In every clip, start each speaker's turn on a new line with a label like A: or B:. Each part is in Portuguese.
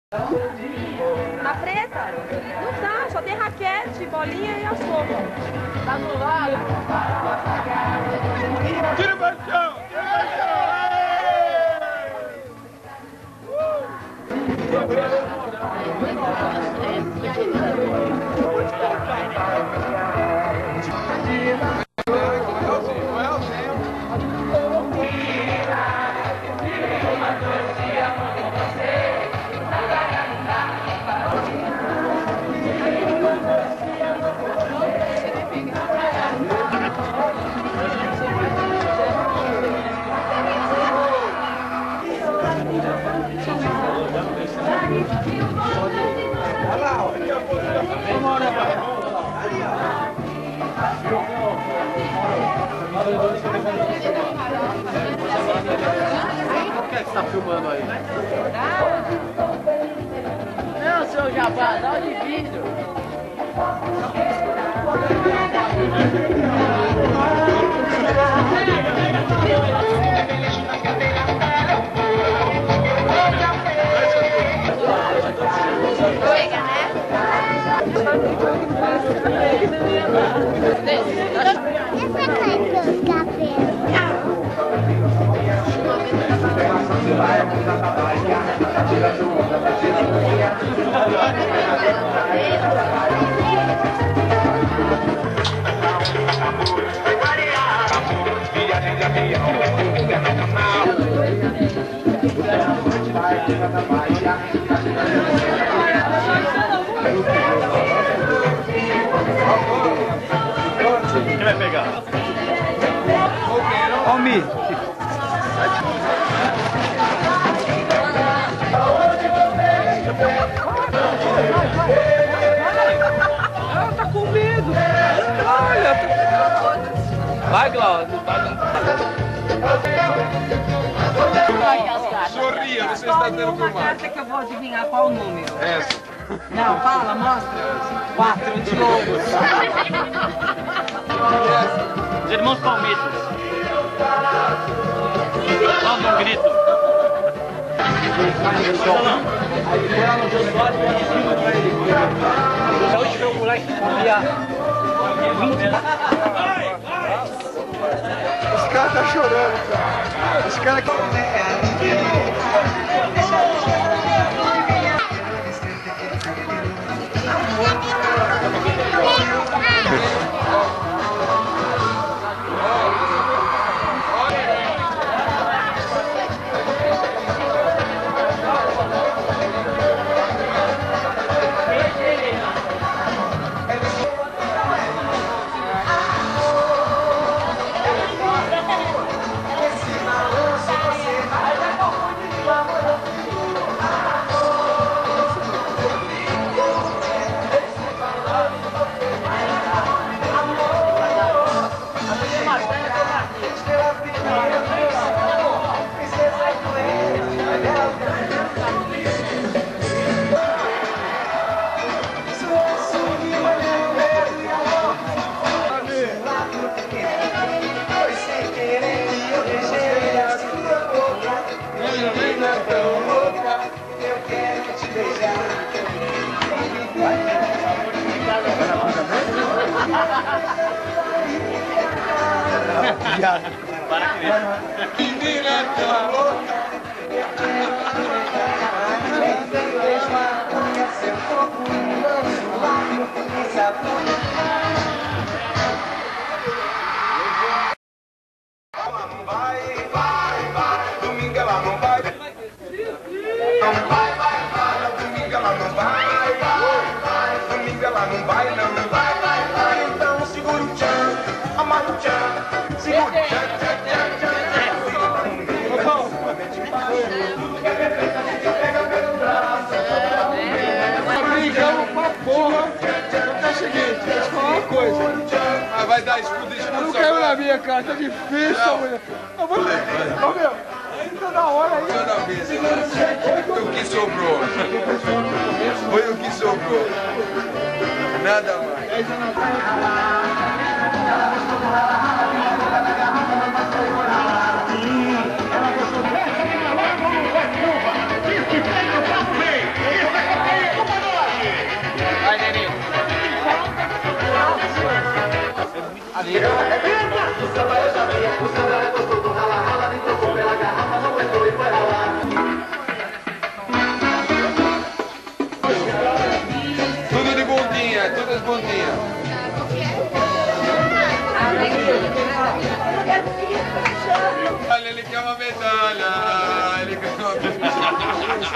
A: Na preta? Não tá, só tem raquete, bolinha e a sopa. Tá no lado.
B: Tira o baixão! Tira o baixão!
C: O que é que você tá filmando aí?
D: Não, seu Jabá, dá o de vidro.
A: Chega, né?
C: Quem vai pegar?
B: Ó o Mi.
E: Ela tá com medo. Olha. Vai, Glaucio.
B: Sorria, você está tendo
D: uma
B: filmado.
D: carta que eu vou adivinhar qual o número.
B: Essa.
D: Não, fala, mostra. 4 de ouro.
C: Os irmãos Palmitos. Solta um grito.
E: A última moleque que ia.
B: Esse cara tá chorando, cara. Esse cara aqui.
C: Para com isso.
B: Menina tão louca. Domingo ela não vai. Não vai, domingo ela não vai. Domingo ela não vai, não vai. Então segura o tchan, amarra o tchan, segura o tchan, tchan, tchan, brigamos pra porra. Então é o seguinte, deixa eu falar uma coisa. Mas vai dar escudo e
E: Eu não quero na minha cara, tá difícil, mulher. Eu vou ter. Ô meu, ainda da hora aí.
B: toda vez. O que sobrou? Foi o que sobrou. Nada mais.
F: Esse tem o papo bem!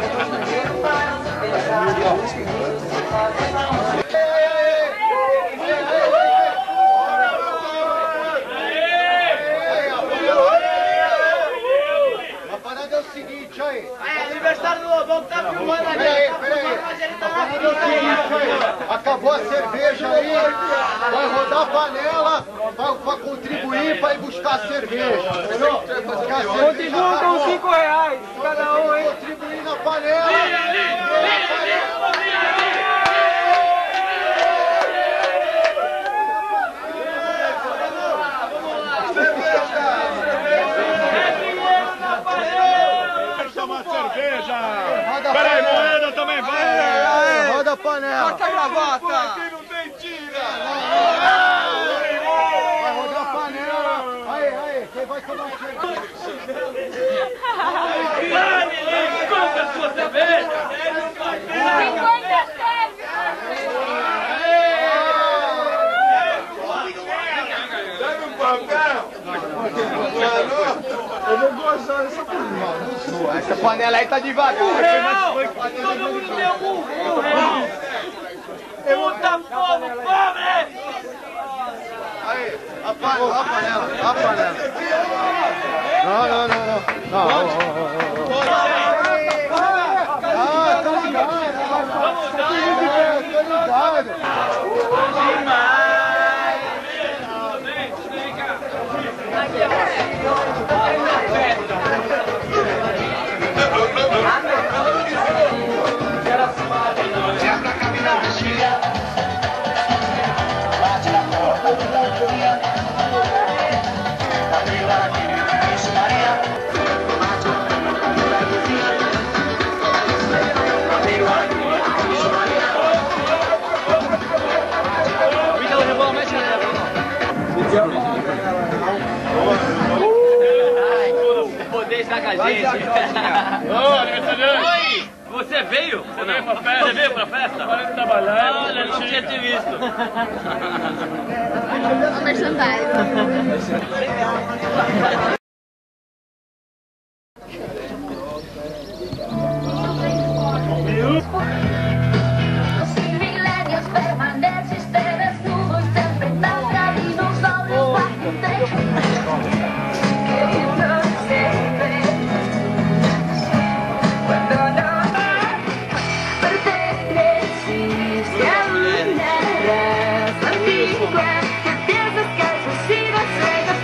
F: A parada é o seguinte, aí.
D: Aniversário do Lobão, tá filmando ali.
F: Peraí. Acabou a cerveja aí, vai rodar a panela pra contribuir pra ir buscar a cerveja.
D: Contribuam com R$5 cada um, hein?
F: Contribuir na panela.
E: Peraí, moeda também vai!
F: Roda a panela!
D: Corta a gravata!
E: Aqui não tem tira!
F: Vai rodar a panela! Aí, quem vai tomar cerveja?
C: Compra a sua cerveja!
A: 50
E: Pega um papel! Eu vou gozar essa panela.
F: Essa panela aí tá devagar.
C: Todo mundo deu R$1! Puta povo pobre!
F: Aí, a panela. Não. Tô ligado.
C: Poder estar com a gente.
E: Ô, aniversariante!
C: Oi! Você veio? Você veio pra festa? Você veio pra festa?
E: Para de trabalhar.
C: Olha, não tinha te visto.
A: merchandising.
G: Milênios permanentes, estrelas, nuvens, sempre na praia, os olhos batentes. Querido sempre, quando não perteneciste a minha raça antiga, certezas que as possíveis cegas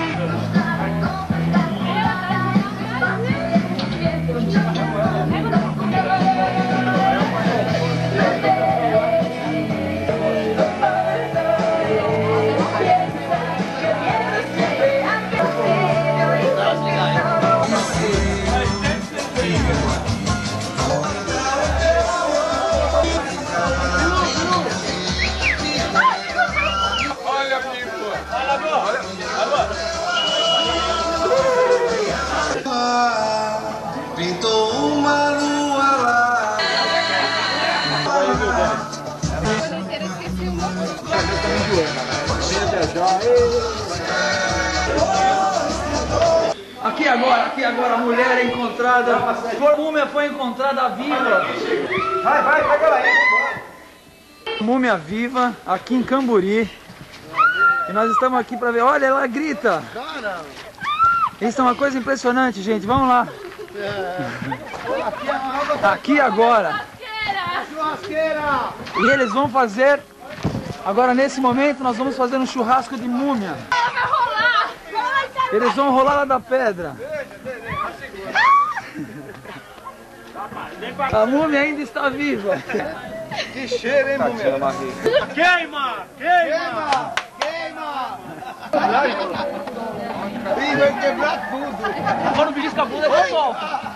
E: Olha, Pipo!
B: Pintou uma lua lá.
D: Aqui agora, a mulher é encontrada, a múmia foi encontrada viva. Vai, pega lá. Múmia viva, aqui em Camburi. E nós estamos aqui para ver, olha, ela grita. Isso é uma coisa impressionante, gente, vamos lá. Aqui agora. E eles vão fazer, agora nesse momento, nós vamos fazer um churrasco de múmia.
A: Vai rolar!
D: Eles vão rolar lá da pedra. A múmia ainda está viva.
F: Que cheiro, hein, múmia?
C: Queima! Queima!
F: Ih, vai quebrar tudo.
C: Quando belisca a bunda, eu solto.